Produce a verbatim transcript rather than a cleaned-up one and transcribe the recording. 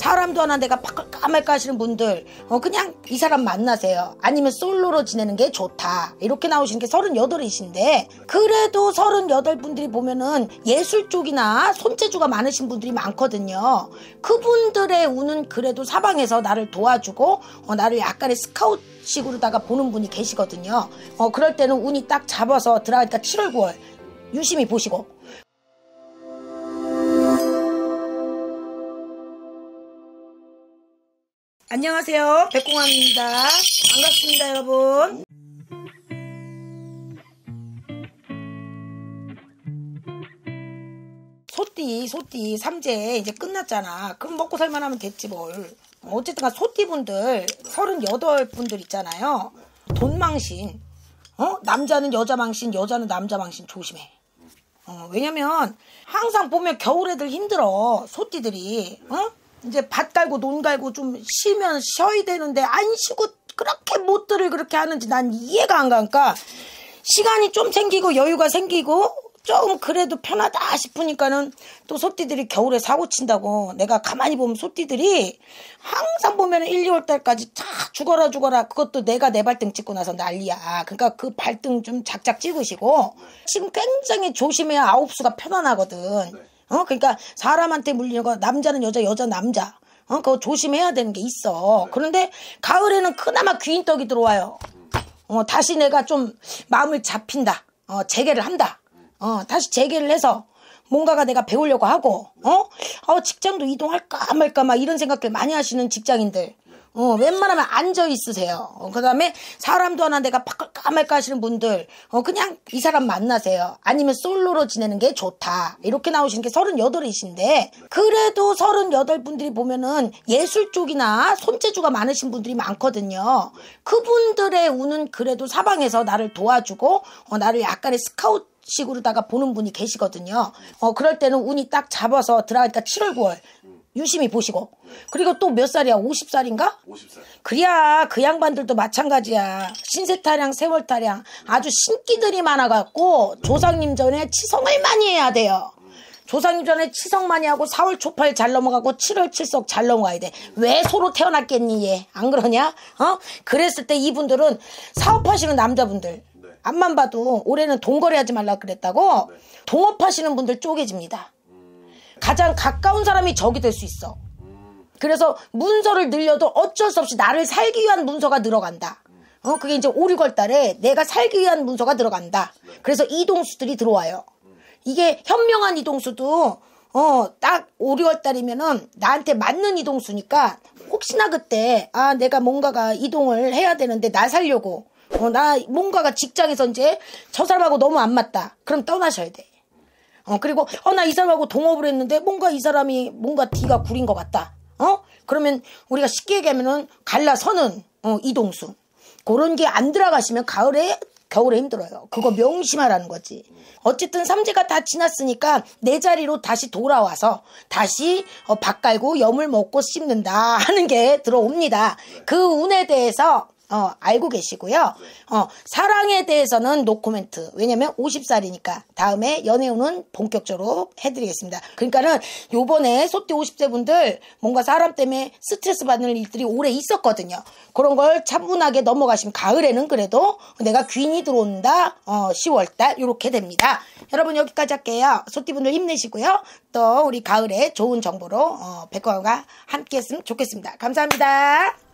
사람도 하나 내가 바꿀까 말까 하시는 분들 어 그냥 이 사람 만나세요. 아니면 솔로로 지내는 게 좋다. 이렇게 나오시는 게 서른여덟이신데 그래도 서른여덟 분들이 보면은 예술 쪽이나 손재주가 많으신 분들이 많거든요. 그분들의 운은 그래도 사방에서 나를 도와주고 어 나를 약간의 스카웃식으로다가 보는 분이 계시거든요. 어 그럴 때는 운이 딱 잡아서 들어가니까 칠월 구월 유심히 보시고. 안녕하세요, 백공함입니다. 반갑습니다, 여러분. 소띠 소띠 삼재 이제 끝났잖아. 그럼 먹고 살만하면 됐지 뭘. 어쨌든 소띠분들 서른여덟 분들 있잖아요. 돈망신, 어? 남자는 여자 망신, 여자는 남자 망신 조심해. 어, 왜냐면 항상 보면 겨울 애들 힘들어. 소띠들이 어? 이제 밭 갈고 논 갈고 좀 쉬면 쉬어야 되는데 안 쉬고 그렇게 못들을 그렇게 하는지 난 이해가 안 가니까 시간이 좀 생기고 여유가 생기고 좀 그래도 편하다 싶으니까는 또 소띠들이 겨울에 사고 친다고. 내가 가만히 보면 소띠들이 항상 보면 일, 이월 달까지 다 죽어라 죽어라. 그것도 내가 내 발등 찍고 나서 난리야. 그러니까 그 발등 좀 작작 찍으시고 지금 굉장히 조심해야 아홉 수가 편안하거든. 어 그러니까 사람한테 물리는 거 남자는 여자 여자 남자 어 그거 조심해야 되는 게 있어. 그런데 가을에는 그나마 귀인떡이 들어와요. 어 다시 내가 좀 마음을 잡힌다. 어 재개를 한다. 어 다시 재개를 해서 뭔가가 내가 배우려고 하고 어? 어 직장도 이동할까 말까 막 이런 생각들 많이 하시는 직장인들 어 웬만하면 앉아 있으세요. 어, 그 다음에 사람도 하나 내가 바꿀까 말까 하시는 분들 어 그냥 이 사람 만나세요. 아니면 솔로로 지내는 게 좋다. 이렇게 나오시는 게 서른여덟이신데 그래도 서른여덟 분들이 보면은 예술 쪽이나 손재주가 많으신 분들이 많거든요. 그분들의 운은 그래도 사방에서 나를 도와주고 어, 나를 약간의 스카웃 식으로다가 보는 분이 계시거든요. 어 그럴 때는 운이 딱 잡아서 들어가니까 칠월 구월 유심히 보시고. 그리고 또 몇 살이야? 오십 살인가? 오십 살. 그래야 그 양반들도 마찬가지야. 신세타령 세월타령 아주 신기들이 많아갖고 조상님 전에 치성을 많이 해야 돼요. 조상님 전에 치성 많이 하고 사월 초팔 잘 넘어가고 칠월 칠석 잘 넘어가야 돼. 왜 소로 태어났겠니 얘? 안 그러냐? 어? 그랬을 때 이분들은 사업하시는 남자분들 앞만 봐도 올해는 동거래하지 말라 그랬다고. 네. 동업하시는 분들 쪼개집니다. 음. 가장 가까운 사람이 적이 될 수 있어. 음. 그래서 문서를 늘려도 어쩔 수 없이 나를 살기 위한 문서가 늘어간다. 음. 어 그게 이제 오, 유월 달에 내가 살기 위한 문서가 들어간다. 네. 그래서 이동수들이 들어와요. 음. 이게 현명한 이동수도 어 딱 오, 유월 달이면은 나한테 맞는 이동수니까 혹시나 그때 아 내가 뭔가가 이동을 해야 되는데 나 살려고 어, 나 뭔가가 직장에서 이제 저 사람하고 너무 안 맞다. 그럼 떠나셔야 돼. 어, 그리고 어, 나 이 사람하고 동업을 했는데 뭔가 이 사람이 뭔가 뒤가 구린 것 같다. 어? 그러면 우리가 쉽게 얘기하면은 갈라서는 어, 이동수. 그런 게 안 들어가시면 가을에 겨울에 힘들어요. 그거 명심하라는 거지. 어쨌든 삼재가 다 지났으니까 내 자리로 다시 돌아와서 다시 어, 밥 갈고 여물 먹고 씹는다 하는 게 들어옵니다. 그 운에 대해서 어, 알고 계시고요. 어, 사랑에 대해서는 노코멘트. 왜냐면 오십 살이니까 다음에 연애운은 본격적으로 해드리겠습니다. 그러니까는 요번에 소띠 오십 세 분들 뭔가 사람 때문에 스트레스 받는 일들이 오래 있었거든요. 그런 걸 차분하게 넘어가시면 가을에는 그래도 내가 귀인이 들어온다. 어, 시월 달 이렇게 됩니다. 여러분 여기까지 할게요. 소띠 분들 힘내시고요. 또 우리 가을에 좋은 정보로 어, 백과가 함께 했으면 좋겠습니다. 감사합니다.